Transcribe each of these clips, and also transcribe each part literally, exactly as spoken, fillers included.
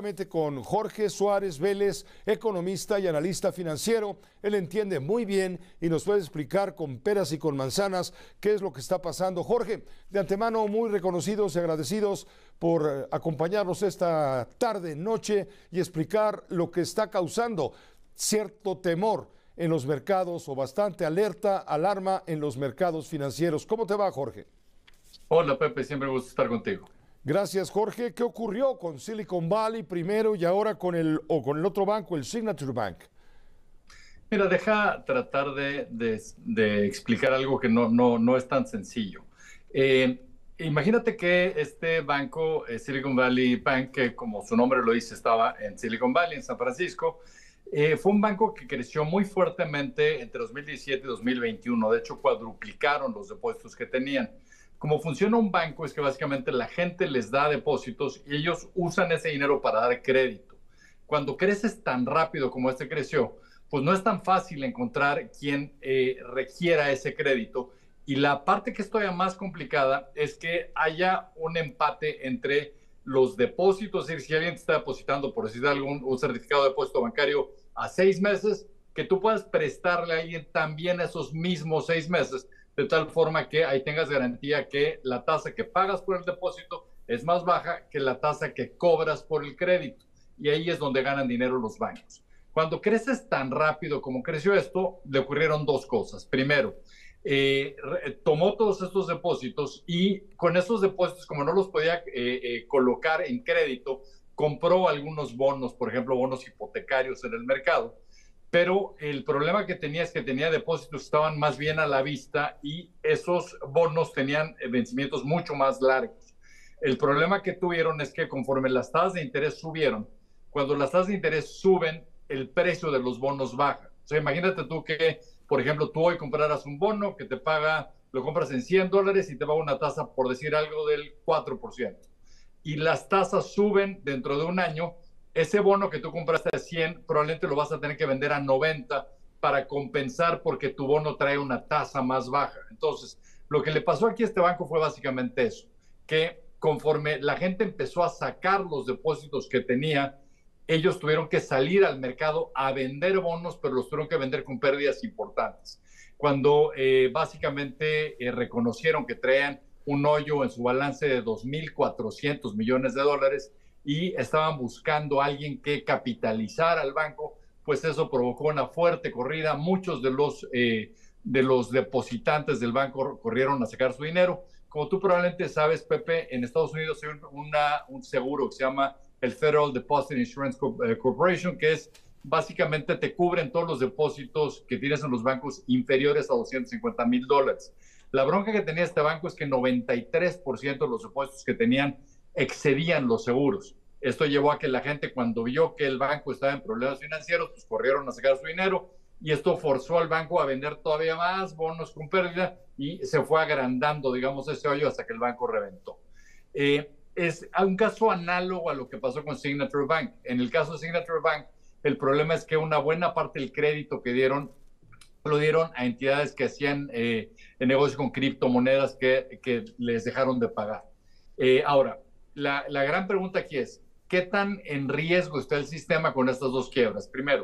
justamente con Jorge Suárez Vélez, economista y analista financiero. Él entiende muy bien y nos puede explicar con peras y con manzanas qué es lo que está pasando. Jorge, de antemano muy reconocidos y agradecidos por acompañarnos esta tarde, noche y explicar lo que está causando cierto temor en los mercados o bastante alerta, alarma en los mercados financieros. ¿Cómo te va, Jorge? Hola, Pepe, siempre me gusta estar contigo. Gracias, Jorge. ¿Qué ocurrió con Silicon Valley primero y ahora con el, o con el otro banco, el Signature Bank? Mira, deja tratar de, de, de explicar algo que no, no, no es tan sencillo. Eh, imagínate que este banco, eh, Silicon Valley Bank, que como su nombre lo dice, estaba en Silicon Valley, en San Francisco, eh, fue un banco que creció muy fuertemente entre dos mil diecisiete y dos mil veintiuno. De hecho, cuadruplicaron los depósitos que tenían. Cómo funciona un banco es que básicamente la gente les da depósitos y ellos usan ese dinero para dar crédito. Cuando creces tan rápido como este creció, pues no es tan fácil encontrar quien eh, requiera ese crédito. Y la parte que es todavía más complicada es que haya un empate entre los depósitos, es decir, si alguien te está depositando, por decir algún un certificado de depósito bancario a seis meses, que tú puedas prestarle a alguien también esos mismos seis meses, de tal forma que ahí tengas garantía que la tasa que pagas por el depósito es más baja que la tasa que cobras por el crédito. Y ahí es donde ganan dinero los bancos. Cuando creces tan rápido como creció esto, le ocurrieron dos cosas. Primero, eh, tomó todos estos depósitos y con esos depósitos, como no los podía eh, eh, colocar en crédito, compró algunos bonos, por ejemplo, bonos hipotecarios en el mercado. Pero el problema que tenía es que tenía depósitos que estaban más bien a la vista y esos bonos tenían vencimientos mucho más largos. El problema que tuvieron es que conforme las tasas de interés subieron, cuando las tasas de interés suben, el precio de los bonos baja. O sea, imagínate tú que, por ejemplo, tú hoy compraras un bono que te paga, lo compras en cien dólares y te paga una tasa, por decir algo, del cuatro por ciento. Y las tasas suben dentro de un año. Ese bono que tú compraste a cien, probablemente lo vas a tener que vender a noventa para compensar porque tu bono trae una tasa más baja. Entonces, lo que le pasó aquí a este banco fue básicamente eso, que conforme la gente empezó a sacar los depósitos que tenía, ellos tuvieron que salir al mercado a vender bonos, pero los tuvieron que vender con pérdidas importantes. Cuando eh, básicamente eh, reconocieron que traían un hoyo en su balance de dos mil cuatrocientos millones de dólares, y estaban buscando a alguien que capitalizara al banco, pues eso provocó una fuerte corrida. Muchos de los, eh, de los depositantes del banco corrieron a sacar su dinero. Como tú probablemente sabes, Pepe, en Estados Unidos hay una, un seguro que se llama el Federal Deposit Insurance Corporation, que es básicamente te cubren todos los depósitos que tienes en los bancos inferiores a doscientos cincuenta mil dólares. La bronca que tenía este banco es que noventa y tres por ciento de los depósitos que tenían excedían los seguros. Esto llevó a que la gente, cuando vio que el banco estaba en problemas financieros, pues corrieron a sacar su dinero, y esto forzó al banco a vender todavía más bonos con pérdida y se fue agrandando, digamos, ese hoyo hasta que el banco reventó. Eh, es un caso análogo a lo que pasó con Signature Bank. En el caso de Signature Bank, el problema es que una buena parte del crédito que dieron lo dieron a entidades que hacían eh, negocio con criptomonedas que, que les dejaron de pagar. Eh, ahora, La, la gran pregunta aquí es, ¿qué tan en riesgo está el sistema con estas dos quiebras? Primero,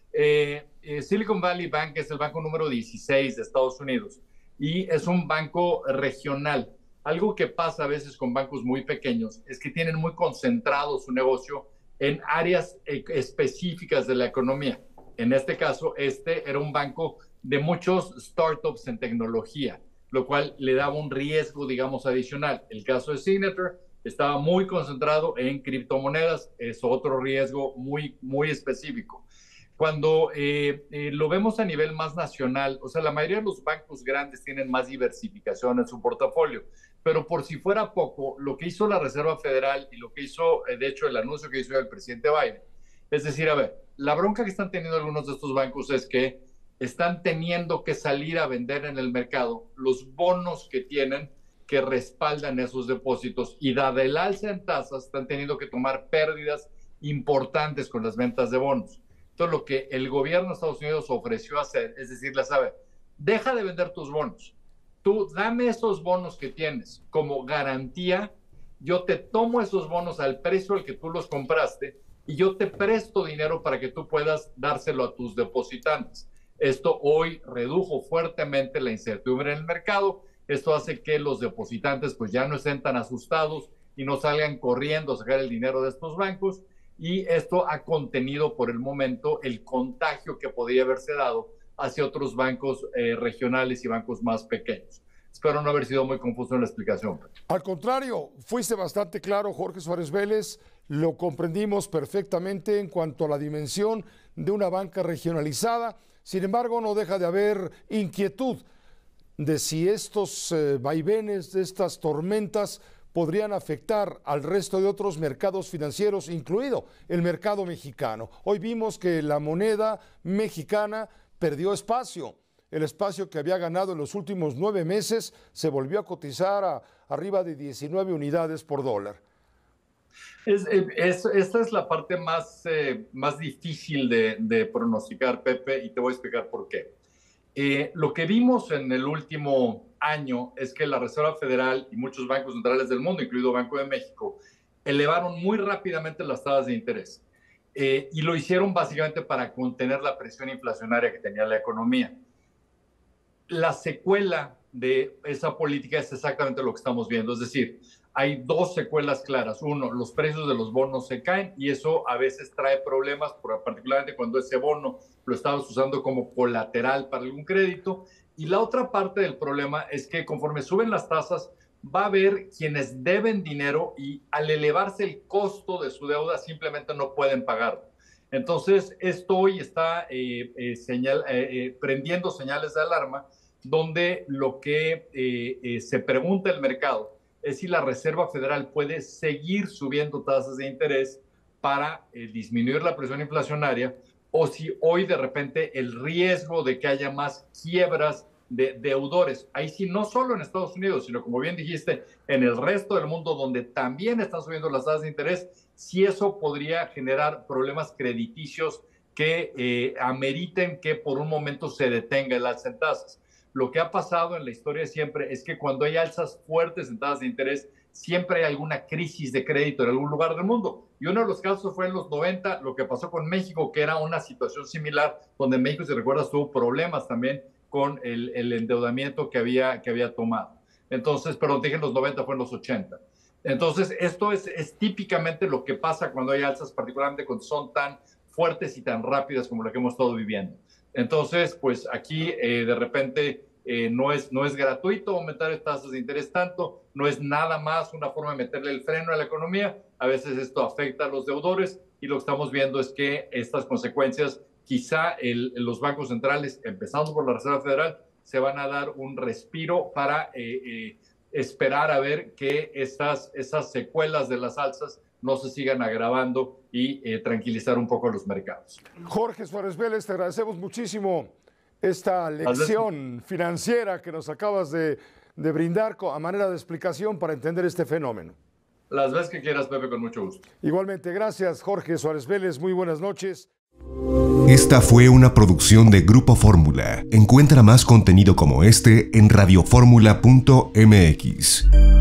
eh, eh, Silicon Valley Bank es el banco número dieciséis de Estados Unidos y es un banco regional. Algo que pasa a veces con bancos muy pequeños es que tienen muy concentrado su negocio en áreas eh, específicas de la economía. En este caso, este era un banco de muchos startups en tecnología, lo cual le daba un riesgo, digamos, adicional. El caso de Signature estaba muy concentrado en criptomonedas, es otro riesgo muy, muy específico. Cuando eh, eh, lo vemos a nivel más nacional, o sea, la mayoría de los bancos grandes tienen más diversificación en su portafolio, pero por si fuera poco, lo que hizo la Reserva Federal y lo que hizo, eh, de hecho, el anuncio que hizo el presidente Biden, es decir, a ver, la bronca que están teniendo algunos de estos bancos es que están teniendo que salir a vender en el mercado los bonos que tienen que respaldan esos depósitos, y dada el alza en tasas, están teniendo que tomar pérdidas importantes con las ventas de bonos. Entonces, lo que el gobierno de Estados Unidos ofreció hacer es decirle, ¿sabe? Deja de vender tus bonos. Tú dame esos bonos que tienes como garantía, yo te tomo esos bonos al precio al que tú los compraste y yo te presto dinero para que tú puedas dárselo a tus depositantes. Esto hoy redujo fuertemente la incertidumbre en el mercado. Esto hace que los depositantes pues ya no estén tan asustados y no salgan corriendo a sacar el dinero de estos bancos, y esto ha contenido por el momento el contagio que podría haberse dado hacia otros bancos eh, regionales y bancos más pequeños. Espero no haber sido muy confuso en la explicación. Al contrario, fuiste bastante claro, Jorge Suárez Vélez, lo comprendimos perfectamente en cuanto a la dimensión de una banca regionalizada. Sin embargo, no deja de haber inquietud de si estos eh, vaivenes, de estas tormentas, podrían afectar al resto de otros mercados financieros, incluido el mercado mexicano. Hoy vimos que la moneda mexicana perdió espacio. El espacio que había ganado en los últimos nueve meses se volvió a cotizar a arriba de diecinueve unidades por dólar. Es, es, esta es la parte más, eh, más difícil de, de pronosticar, Pepe, y te voy a explicar por qué. Eh, lo que vimos en el último año es que la Reserva Federal y muchos bancos centrales del mundo, incluido Banco de México, elevaron muy rápidamente las tasas de interés. Eh, y lo hicieron básicamente para contener la presión inflacionaria que tenía la economía. La secuela de esa política es exactamente lo que estamos viendo, es decir, hay dos secuelas claras. Uno, los precios de los bonos se caen y eso a veces trae problemas, particularmente cuando ese bono lo estabas usando como colateral para algún crédito. Y la otra parte del problema es que conforme suben las tasas, va a haber quienes deben dinero y al elevarse el costo de su deuda simplemente no pueden pagarlo. Entonces, esto hoy está eh, eh, señal, eh, eh, prendiendo señales de alarma, donde lo que eh, eh, se pregunta el mercado es si la Reserva Federal puede seguir subiendo tasas de interés para eh, disminuir la presión inflacionaria, o si hoy de repente el riesgo de que haya más quiebras de deudores, ahí sí, no solo en Estados Unidos, sino como bien dijiste, en el resto del mundo donde también están subiendo las tasas de interés, si eso podría generar problemas crediticios que eh, ameriten que por un momento se detenga el alza en tasas. Lo que ha pasado en la historia siempre es que cuando hay alzas fuertes en tasas de interés, siempre hay alguna crisis de crédito en algún lugar del mundo. Y uno de los casos fue en los noventa, lo que pasó con México, que era una situación similar, donde México, si recuerdas, tuvo problemas también con el, el endeudamiento que había, que había tomado. Entonces, perdón, dije en los noventa, fue en los ochenta. Entonces, esto es, es típicamente lo que pasa cuando hay alzas, particularmente cuando son tan fuertes y tan rápidas como la que hemos estado viviendo. Entonces, pues aquí eh, de repente eh, no, es, no es gratuito aumentar estas tasas de interés tanto, no es nada más una forma de meterle el freno a la economía. A veces esto afecta a los deudores y lo que estamos viendo es que estas consecuencias, quizá el, los bancos centrales, empezando por la Reserva Federal, se van a dar un respiro para eh, eh, esperar a ver que estas, esas secuelas de las alzas no se sigan agravando y eh, tranquilizar un poco los mercados. Jorge Suárez Vélez, te agradecemos muchísimo esta lección financiera que nos acabas de, de brindar a manera de explicación para entender este fenómeno. Las veces que quieras, Pepe, con mucho gusto. Igualmente, gracias, Jorge Suárez Vélez. Muy buenas noches. Esta fue una producción de Grupo Fórmula. Encuentra más contenido como este en radio fórmula punto m x.